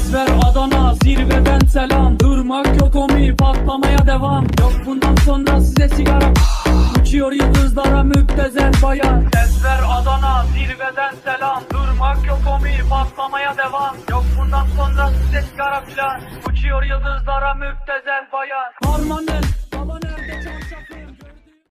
Desver Adana zirveden selam. Durmak yok omi, patlamaya devam. Yok bundan sonra size sigara. Uçuyor yıldızlara müptezel bayan. Desver Adana zirveden selam. Durmak yok omi, patlamaya devam. Yok bundan sonra size sigara filan. Uçuyor yıldızlara müptezel bayan. Harmanel baba nerede çarşafı?